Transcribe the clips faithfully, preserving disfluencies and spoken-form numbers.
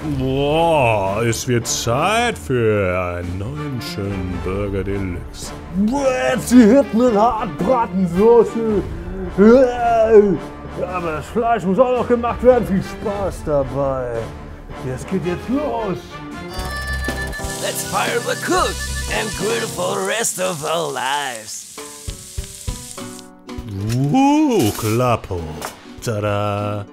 Boah, es wird Zeit für einen neuen schönen Burger Deluxe. Jetzt die Hitman Hartbratensoße. Aber das Fleisch muss auch noch gemacht werden. Viel Spaß dabei. Das geht jetzt los. Let's fire the cook and grill for the rest of our lives. Uh, Klappo. Tada.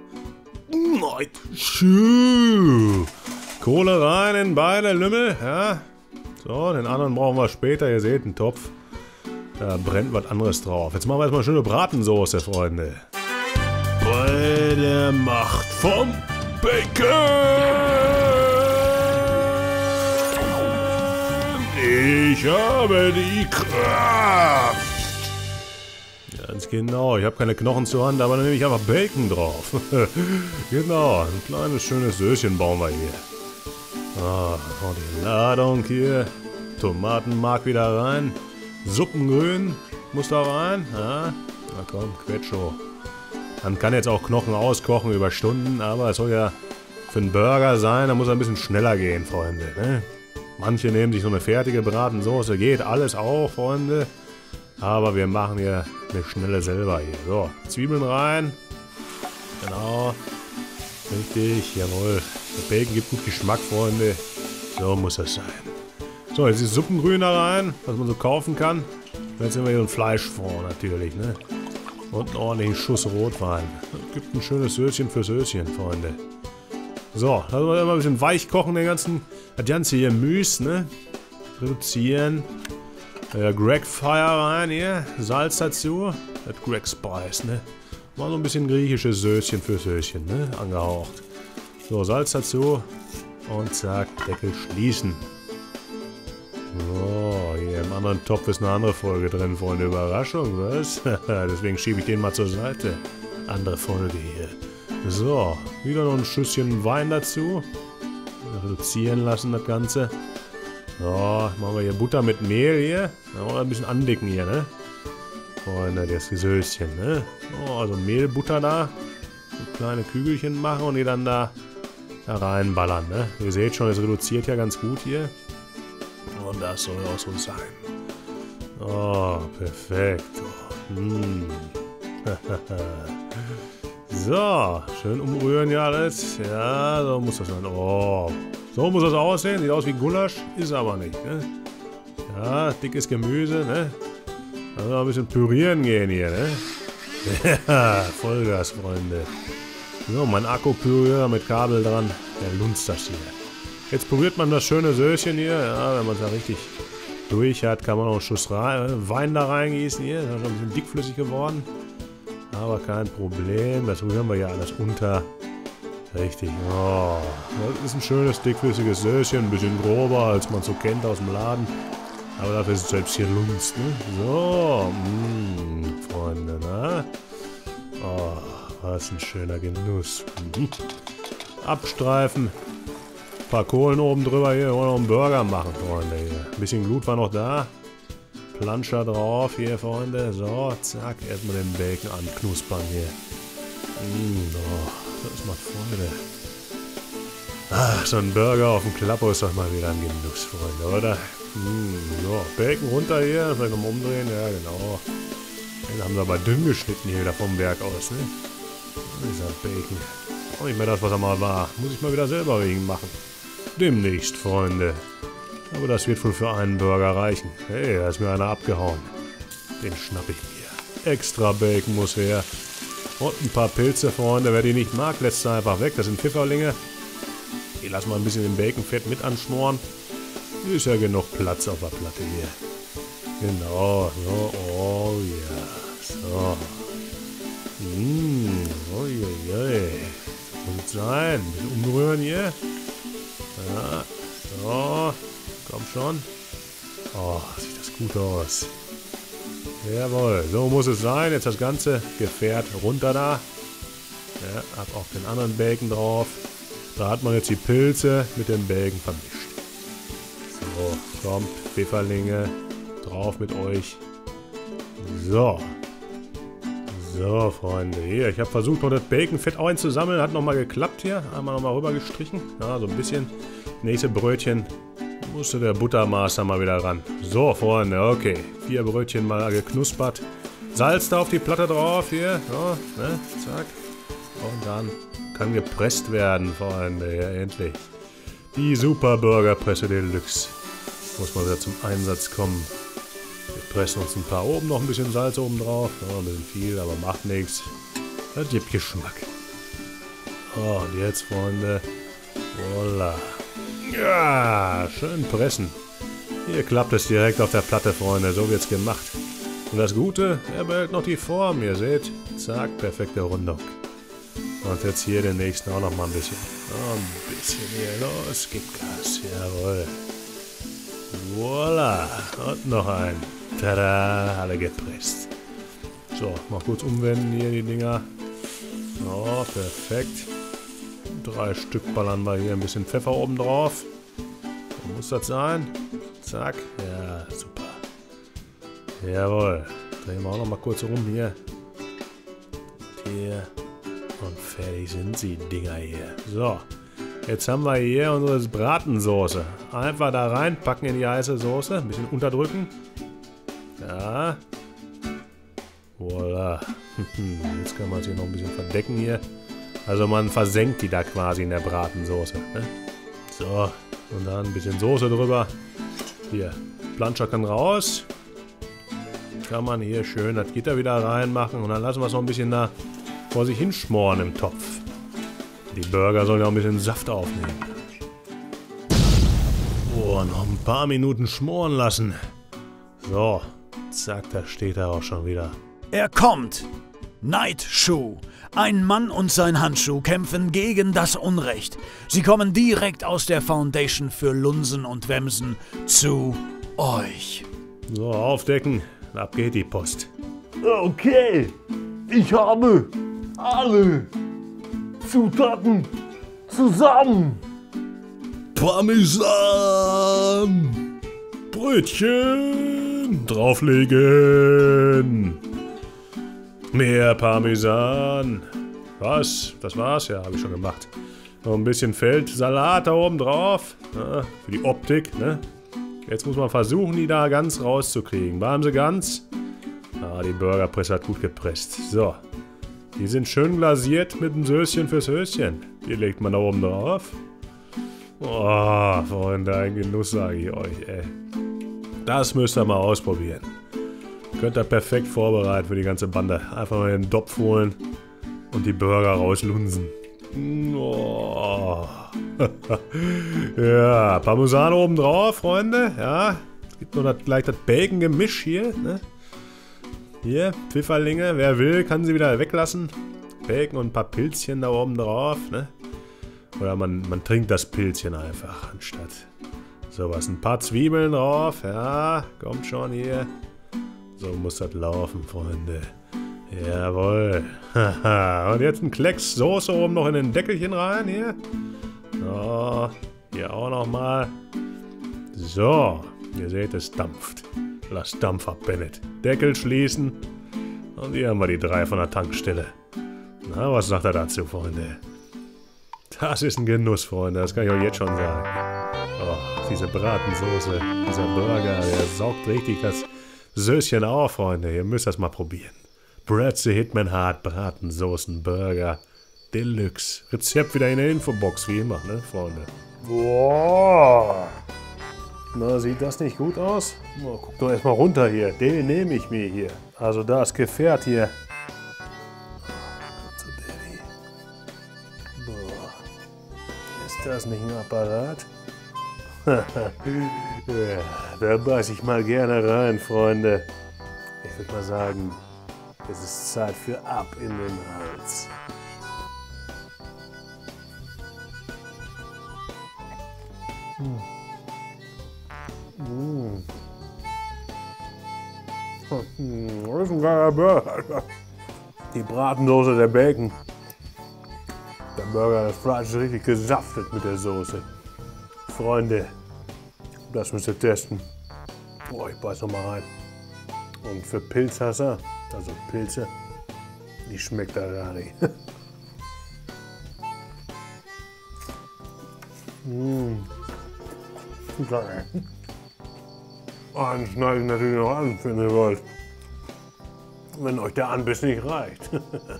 Schön. Kohle rein in beide Lümmel, ja. So, den anderen brauchen wir später. Ihr seht, einen Topf. Da brennt was anderes drauf. Jetzt machen wir erstmal schöne Bratensoße, Freunde. Bei der Macht vom Bacon. Ich habe die Kraft. Ganz genau, ich habe keine Knochen zur Hand, aber dann nehme ich einfach Bacon drauf. Genau, ein kleines schönes Söschen bauen wir hier. Ah, oh, die Ladung hier. Tomatenmark wieder rein. Suppengrün muss da rein. Ja, na komm, Quetscho. Man kann jetzt auch Knochen auskochen über Stunden, aber es soll ja für einen Burger sein, da muss er ein bisschen schneller gehen, Freunde. Ne? Manche nehmen sich so eine fertige Bratensoße, geht alles auch, Freunde. Aber wir machen hier eine schnelle selber hier. So, Zwiebeln rein. Genau. Richtig, jawohl. Der Bacon gibt gut Geschmack, Freunde. So muss das sein. So, jetzt ist Suppengrün da rein, was man so kaufen kann. Jetzt sind wir hier ein Fleischfond natürlich, ne? Und einen ordentlichen Schuss Rotwein. Das gibt ein schönes Söschen für Söschen, Freunde. So, lassen wir immer ein bisschen weich kochen, den ganzen, das ganze hier Müs, ne? Reduzieren. Äh, Greg Fire rein hier, Salz dazu, das Greg Spice, ne? Mal so ein bisschen griechisches Söschen für Söschen, ne? Angehaucht. So, Salz dazu und zack, Deckel schließen. So, hier im anderen Topf ist eine andere Folge drin, Freunde. Überraschung, was? Deswegen schiebe ich den mal zur Seite. Andere Folge hier. So, wieder noch ein Schüsschen Wein dazu. Reduzieren lassen das Ganze. So, machen wir hier Butter mit Mehl hier. Ja, ein bisschen andicken hier, ne? Freunde, das Söschen, ne? Oh, also Mehl, Butter da. So kleine Kügelchen machen und die dann da, da reinballern, ne? Ihr seht schon, es reduziert ja ganz gut hier. Und das soll auch so sein. Oh, perfekt. Oh, hm. So, schön umrühren ja alles. Ja, so muss das sein. Oh, so muss das aussehen. Sieht aus wie Gulasch, ist aber nicht. Ne? Ja, dickes Gemüse, ne? Also ein bisschen pürieren gehen hier, ne? Ja, Vollgas, Freunde. So, mein Akkupürierer mit Kabel dran. Der lunzt das hier. Jetzt püriert man das schöne Söschen hier. Ja, wenn man es da richtig durch hat, kann man noch einen Schuss Wein da reingießen hier. Das ist schon ein bisschen dickflüssig geworden. Aber kein Problem. Das rühren wir ja alles unter. Richtig. Oh, das ist ein schönes, dickflüssiges Söschen. Ein bisschen grober, als man es so kennt aus dem Laden. Aber dafür ist es selbst hier Lunst, ne? So, mh, Freunde, ne? Oh, was ein schöner Genuss. Mhm. Abstreifen. Ein paar Kohlen oben drüber hier. Wollen wir noch einen Burger machen, Freunde. Hier. Ein bisschen Glut war noch da. Planscher drauf hier, Freunde. So, zack. Erstmal den Bacon anknuspern hier. Mm, oh, das macht Freude. Ach, so ein Burger auf dem Klappo ist doch mal wieder ein Genuss, Freunde, oder? Mm, so, Bacon runter hier. Vielleicht nochmal umdrehen. Ja, genau. Den haben sie aber dünn geschnitten hier wieder vom Berg aus, ne? Dieser Bacon. Auch nicht mehr das, was er mal war. Muss ich mal wieder selber wegen machen. Demnächst, Freunde. Aber das wird wohl für einen Burger reichen. Hey, da ist mir einer abgehauen. Den schnapp ich mir. Extra Bacon muss her. Und ein paar Pilze, Freunde. Wer die nicht mag, lässt sie einfach weg. Das sind Pfifferlinge. Die lassen wir ein bisschen im Baconfett mit anschmoren. Ist ja genug Platz auf der Platte hier. Genau. So. Oh ja. So. Mmh. Uiuiui. Muss sein. Ein bisschen umrühren hier. Ja. So. Komm schon. Oh, sieht das gut aus. Jawohl, so muss es sein. Jetzt das ganze Gefährt runter da. Ja, hab auch den anderen Bacon drauf. Da hat man jetzt die Pilze mit dem Bacon vermischt. So, kommt, Pfifferlinge. Drauf mit euch. So. So, Freunde, hier, ich habe versucht, noch das Baconfett einzusammeln. Hat nochmal geklappt hier. Einmal nochmal rüber gestrichen. Ja, so ein bisschen. Nächste Brötchen musste der Buttermaster mal wieder ran. So, Freunde, okay. Vier Brötchen mal geknuspert. Salz da auf die Platte drauf, hier. So, ne, zack. Und dann kann gepresst werden, Freunde. Ja, endlich. Die Super Burgerpresse Deluxe. Muss mal wieder zum Einsatz kommen. Wir pressen uns ein paar oben, noch ein bisschen Salz oben drauf. Ja, ein bisschen viel, aber macht nichts. Das gibt Geschmack. Oh, und jetzt, Freunde. Voila. Ja, schön pressen. Hier klappt es direkt auf der Platte, Freunde. So wird's gemacht. Und das Gute, er behält noch die Form. Ihr seht, zack, perfekte Rundung. Und jetzt hier den nächsten auch noch mal ein bisschen. Oh, ein bisschen hier. Los, gib Gas. Jawohl. Voila. Und noch ein. Tada, alle gepresst. So, mal kurz umwenden hier die Dinger. Oh, perfekt. Drei Stück ballern wir hier, ein bisschen Pfeffer oben drauf. So muss das sein. Zack. Ja, super. Jawohl. Drehen wir auch noch mal kurz rum hier. Hier. Und fertig sind sie, Dinger hier. So. Jetzt haben wir hier unsere Bratensoße. Einfach da reinpacken in die heiße Soße. Ein bisschen unterdrücken. Ja. Voila. Jetzt können wir es hier noch ein bisschen verdecken hier. Also man versenkt die da quasi in der Bratensoße. Ne? So. Und dann ein bisschen Soße drüber. Hier. Planscher kann raus. Kann man hier schön das Gitter wieder reinmachen. Und dann lassen wir es noch ein bisschen da vor sich hinschmoren im Topf. Die Burger sollen ja auch ein bisschen Saft aufnehmen. Oh, noch ein paar Minuten schmoren lassen. So. Zack, da steht er auch schon wieder. Er kommt! Nightshoe. Ein Mann und sein Handschuh kämpfen gegen das Unrecht. Sie kommen direkt aus der Foundation für Lunsen und Wemsen zu euch. So, aufdecken. Ab geht die Post. Okay, ich habe alle Zutaten zusammen. Parmesan! Brötchen! Drauflegen! Mehr Parmesan! Was? Das war's? Ja, habe ich schon gemacht. Noch ein bisschen Feldsalat da oben drauf. Ja, für die Optik, ne? Jetzt muss man versuchen, die da ganz rauszukriegen. Waren sie ganz? Ah, die Burgerpresse hat gut gepresst. So. Die sind schön glasiert mit einem Söschen fürs Höschen. Die legt man da oben drauf. Oh, Freunde, ein Genuss, sage ich euch, ey. Das müsst ihr mal ausprobieren. Könnt ihr perfekt vorbereiten für die ganze Bande. Einfach mal den Topf holen und die Burger rauslunsen. Oh. Ja, Parmesan oben drauf, Freunde. Ja, es gibt nur das, gleich das Bacon-Gemisch hier. Ne? Hier, Pfifferlinge. Wer will, kann sie wieder weglassen. Bacon und ein paar Pilzchen da oben drauf. Ne? Oder man, man trinkt das Pilzchen einfach anstatt sowas. Ein paar Zwiebeln drauf. Ja, kommt schon hier. So muss das laufen, Freunde. Jawohl. Und jetzt ein Klecks Soße oben noch in den Deckelchen rein hier. So, hier auch nochmal. So, ihr seht, es dampft. Lass Dampf ab, Bennett. Deckel schließen. Und hier haben wir die drei von der Tankstelle. Na, was sagt er dazu, Freunde? Das ist ein Genuss, Freunde. Das kann ich euch jetzt schon sagen. Oh, diese Bratensoße, dieser Burger, der saugt richtig das Söschen auf, Freunde. Ihr müsst das mal probieren. Brad the Hitman Hart, Bratensoßen, Burger, Deluxe. Rezept wieder in der Infobox, wie immer, ne, Freunde? Boah. Na, sieht das nicht gut aus? Oh, guck doch erstmal runter hier. Den nehme ich mir hier. Also das Gefährt hier. Boah. Ist das nicht ein Apparat? Ja, da beiß ich mal gerne rein, Freunde. Ich würde mal sagen, es ist Zeit für ab in den Hals. Hm. Hm. Das ist ein geiler Burger. Die Bratensoße, der Bacon. Der Burger, das Fleisch ist richtig gesaftet mit der Soße. Freunde, das müsst ihr testen. Boah, ich beiß noch mal rein. Und für Pilzhasser, also Pilze, Die schmeckt da gar nicht. Mmh. Geil. Einen schneide ich natürlich noch an, wenn ihr wollt. Wenn euch der Anbiss nicht reicht.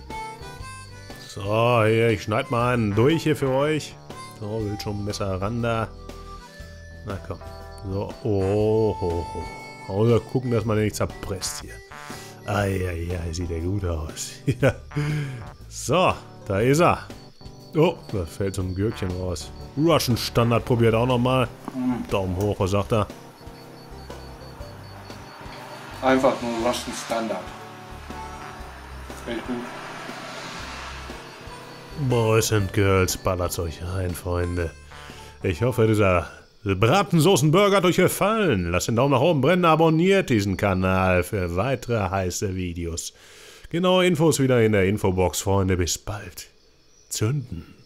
So, hier, ich schneide mal einen durch hier für euch. So, will schon Messer ran da. Na komm. So, oh, oh, oh. Außer gucken, dass man den nicht zerpresst hier. Eieiei, sieht der gut aus. So, da ist er. Oh, da fällt so ein Gürkchen raus. Russian Standard probiert auch nochmal. Daumen hoch, was sagt er? Einfach nur Russian Standard. Echt gut. Boys and Girls, ballert's euch rein, Freunde. Ich hoffe, dieser Bratensoßen-Burger hat euch gefallen. Lasst den Daumen nach oben brennen, abonniert diesen Kanal für weitere heiße Videos. Genaue Infos wieder in der Infobox, Freunde. Bis bald. Zünden.